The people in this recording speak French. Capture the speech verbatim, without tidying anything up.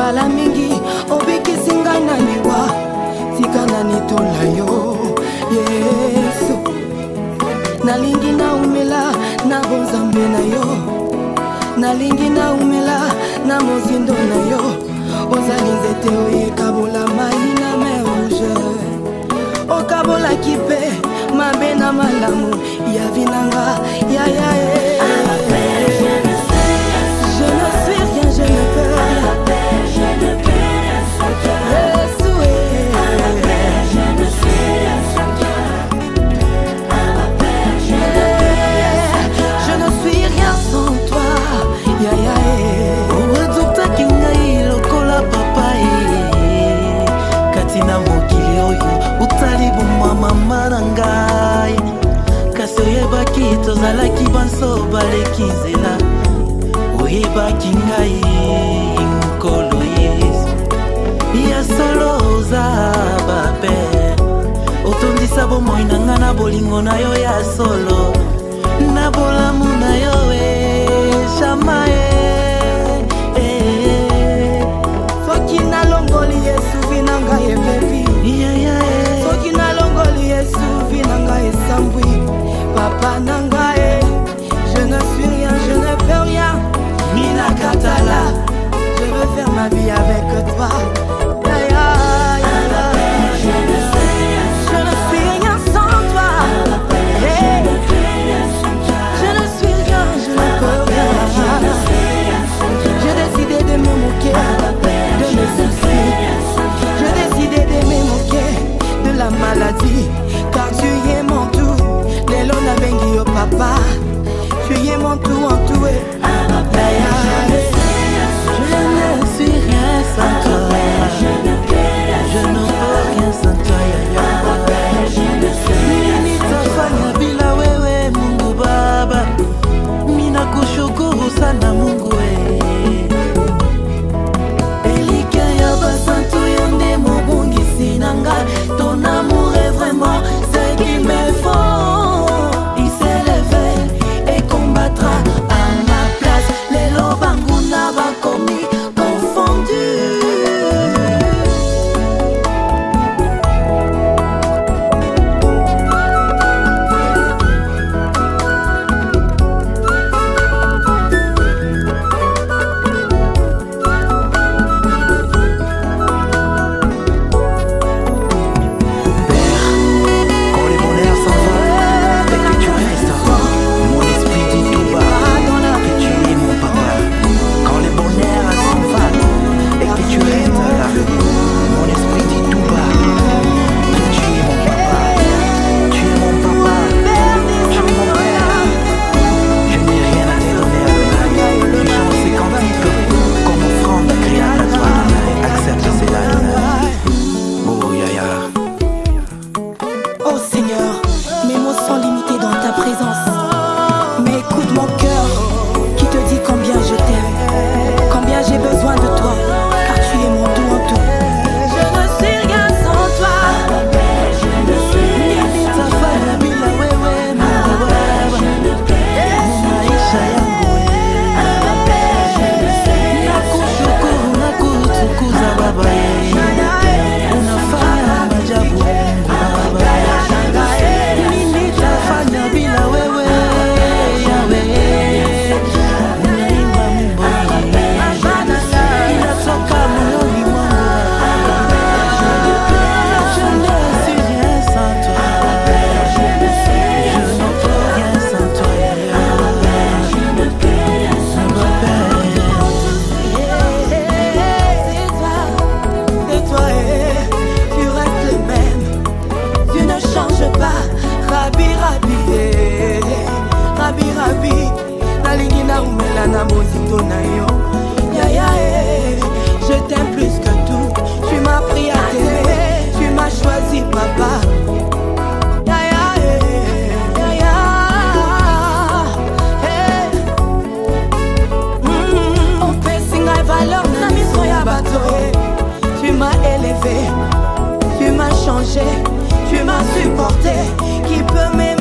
mbala mingi obikisi ngai na liwa tika na nitola yo Yesu nalingi na umela na bonzambe na yo nalingi na umela na mozindo na yo ozali nzete oyekabola mai na mer rouge okabolaki mpe mabe na malamu ya vinanga ya ya tozalaki banso baleki nzela oyebaki ngai nkolo Yesu ya solo oza bape otondisa bomoi na nga na bolingo na yo ya solo na bolamu na yo e shama e soki nalongoli Yesu vina ngai ebebi soki nalongoli Yesu vina ngai esambwi Papa Nangae, je ne suis rien, je ne peux rien. Mina Katala, je veux faire ma vie avec toi. Ya, ya, ya, ya. Je ne suis rien sans toi. Hey. Je ne suis rien, je ne peux rien. J'ai décidé de me moquer de mes soucis. J'ai décidé de me moquer de la maladie, car tu es mon tout. Lelo na bengi yo papa, tu es mon tout en tout et je ne suis rien sans toi. Je ne peux rien sans toi. Nini tafanya bila wewe Mungu Baba, mina kushukuru sana Mungu we. Elika ya basantu yonde mobungi sinanga, ton amour est vraiment ce qu'il me faut. Je t'aime plus que tout. Tu m'as pris à t'aimer. Tu m'as choisi, papa. Ya, ya, ya, ya. Hey. Mm-hmm. On fait signe valeur. Tu m'as élevé. Tu m'as changé. Tu m'as supporté. Qui peut m'aimer?